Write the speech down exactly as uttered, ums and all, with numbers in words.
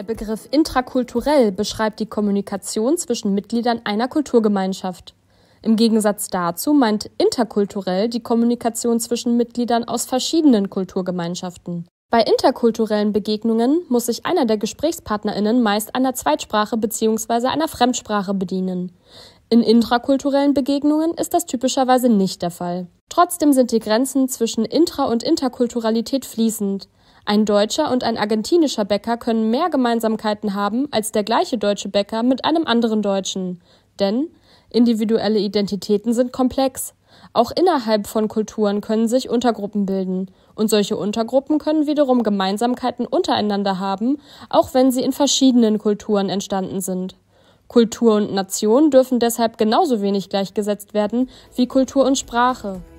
Der Begriff intrakulturell beschreibt die Kommunikation zwischen Mitgliedern einer Kulturgemeinschaft. Im Gegensatz dazu meint interkulturell die Kommunikation zwischen Mitgliedern aus verschiedenen Kulturgemeinschaften. Bei interkulturellen Begegnungen muss sich einer der GesprächspartnerInnen meist einer Zweitsprache bzw. einer Fremdsprache bedienen. In intrakulturellen Begegnungen ist das typischerweise nicht der Fall. Trotzdem sind die Grenzen zwischen Intra- und Interkulturalität fließend. Ein deutscher und ein argentinischer Bäcker können mehr Gemeinsamkeiten haben als der gleiche deutsche Bäcker mit einem anderen Deutschen. Denn individuelle Identitäten sind komplex. Auch innerhalb von Kulturen können sich Untergruppen bilden. Und solche Untergruppen können wiederum Gemeinsamkeiten untereinander haben, auch wenn sie in verschiedenen Kulturen entstanden sind. Kultur und Nation dürfen deshalb genauso wenig gleichgesetzt werden wie Kultur und Sprache.